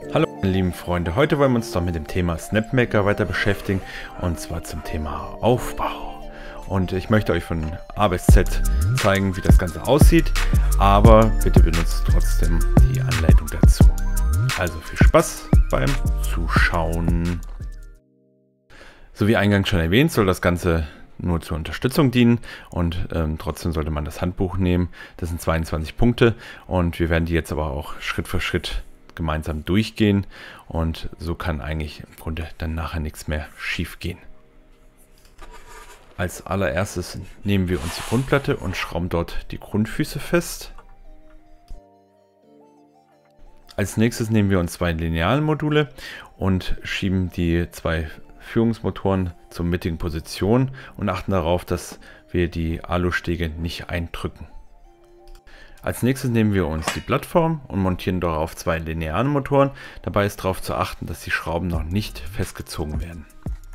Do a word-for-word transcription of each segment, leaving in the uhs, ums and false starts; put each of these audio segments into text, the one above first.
Hallo meine lieben Freunde, heute wollen wir uns doch mit dem Thema SnapMaker weiter beschäftigen und zwar zum Thema Aufbau. Und ich möchte euch von A bis Z zeigen, wie das Ganze aussieht, aber bitte benutzt trotzdem die Anleitung dazu. Also viel Spaß beim Zuschauen. So wie eingangs schon erwähnt, soll das Ganze nur zur Unterstützung dienen und ähm, trotzdem sollte man das Handbuch nehmen. Das sind zweiundzwanzig Punkte und wir werden die jetzt aber auch Schritt für Schritt gemeinsam durchgehen und so kann eigentlich im Grunde dann nachher nichts mehr schief gehen. Als allererstes nehmen wir uns die Grundplatte und schrauben dort die Grundfüße fest. Als nächstes nehmen wir uns zwei Linealmodule und schieben die zwei Führungsmotoren zur mittigen Position und achten darauf, dass wir die Alustege nicht eindrücken. Als nächstes nehmen wir uns die Plattform und montieren darauf zwei lineare Motoren. Dabei ist darauf zu achten, dass die Schrauben noch nicht festgezogen werden.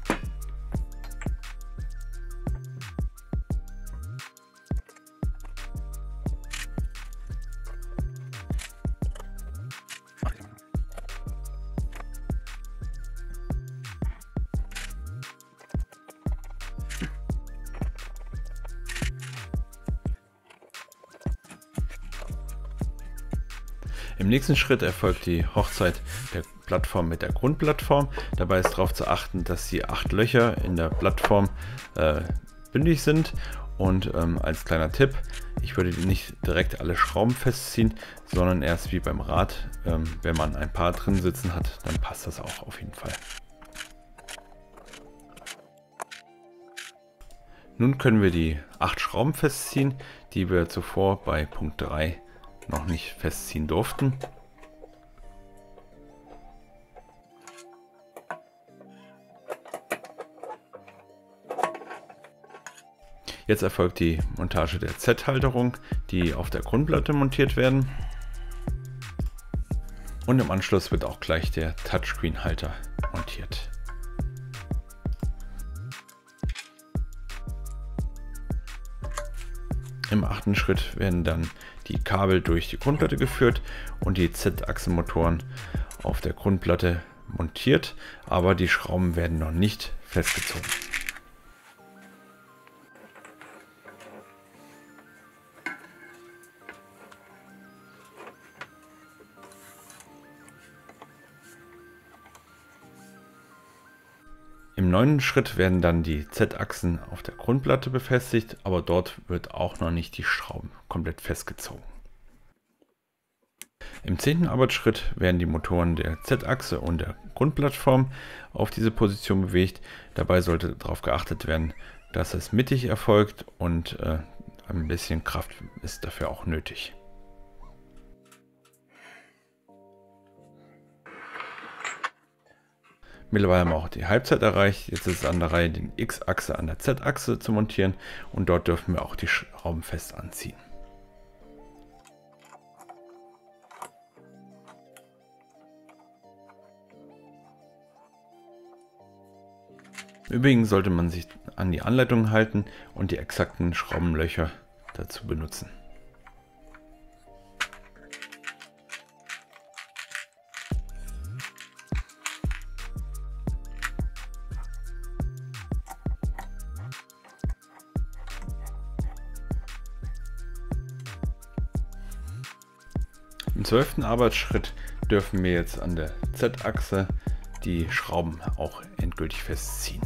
Im nächsten Schritt erfolgt die Hochzeit der Plattform mit der Grundplattform. Dabei ist darauf zu achten, dass die acht Löcher in der Plattform äh, bündig sind. Und ähm, als kleiner Tipp, ich würde nicht direkt alle Schrauben festziehen, sondern erst wie beim Rad. Ähm, wenn man ein paar drin sitzen hat, dann passt das auch auf jeden Fall. Nun können wir die acht Schrauben festziehen, die wir zuvor bei Punkt drei noch nicht festziehen durften. Jetzt erfolgt die Montage der Z-Halterung, die auf der Grundplatte montiert werden. Und im Anschluss wird auch gleich der Touchscreen-Halter montiert. Im achten Schritt werden dann die Kabel durch die Grundplatte geführt und die Z-Achsenmotoren auf der Grundplatte montiert, aber die Schrauben werden noch nicht festgezogen. Im neunten Schritt werden dann die Z-Achsen auf der Grundplatte befestigt, aber dort wird auch noch nicht die Schrauben komplett festgezogen. Im zehnten Arbeitsschritt werden die Motoren der Z-Achse und der Grundplattform auf diese Position bewegt. Dabei sollte darauf geachtet werden, dass es mittig erfolgt und äh, ein bisschen Kraft ist dafür auch nötig. Mittlerweile haben wir auch die Halbzeit erreicht. Jetzt ist es an der Reihe, den X-Achse an der Z-Achse zu montieren und dort dürfen wir auch die Schrauben fest anziehen. Übrigens sollte man sich an die Anleitung halten und die exakten Schraubenlöcher dazu benutzen. Im zwölften Arbeitsschritt dürfen wir jetzt an der Z-Achse die Schrauben auch endgültig festziehen.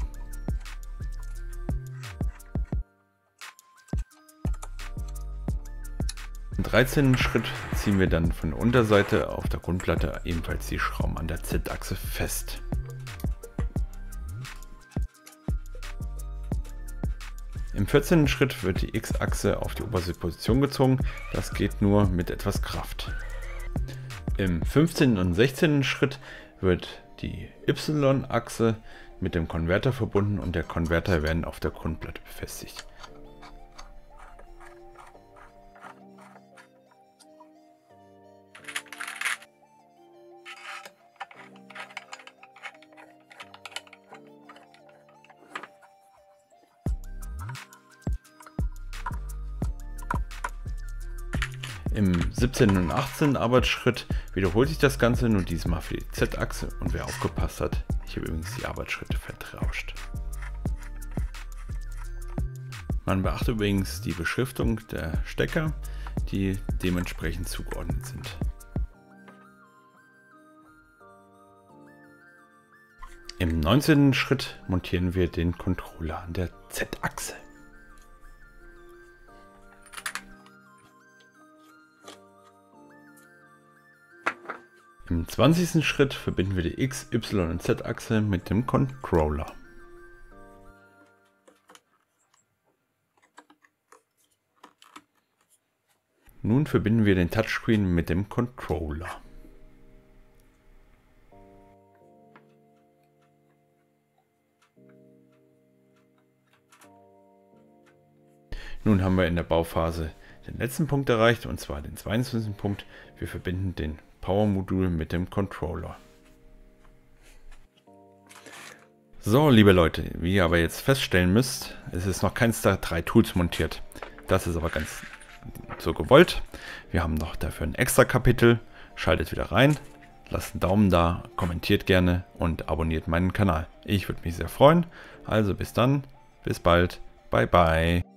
Im dreizehnten Schritt ziehen wir dann von der Unterseite auf der Grundplatte ebenfalls die Schrauben an der Z-Achse fest. Im vierzehnten Schritt wird die X-Achse auf die oberste Position gezogen. Das geht nur mit etwas Kraft. Im fünfzehnten und sechzehnten Schritt wird die Y-Achse mit dem Konverter verbunden und der Konverter werden auf der Grundplatte befestigt. Im siebzehnten und achtzehnten Arbeitsschritt wiederholt sich das Ganze nur diesmal für die Z-Achse und wer aufgepasst hat, ich habe übrigens die Arbeitsschritte vertauscht. Man beachte übrigens die Beschriftung der Stecker, die dementsprechend zugeordnet sind. Im neunzehnten Schritt montieren wir den Controller an der Z-Achse. Im zwanzigsten Schritt verbinden wir die X-, Y- und Z-Achse mit dem Controller. Nun verbinden wir den Touchscreen mit dem Controller. Nun haben wir in der Bauphase den letzten Punkt erreicht, und zwar den zweiundzwanzigsten Punkt. Wir verbinden den Power-Modul mit dem Controller. So, liebe Leute, wie ihr aber jetzt feststellen müsst, es ist noch keins der drei Tools montiert. Das ist aber ganz so gewollt. Wir haben noch dafür ein extra Kapitel. Schaltet wieder rein, lasst einen Daumen da, kommentiert gerne und abonniert meinen Kanal. Ich würde mich sehr freuen. Also bis dann, bis bald, bye bye.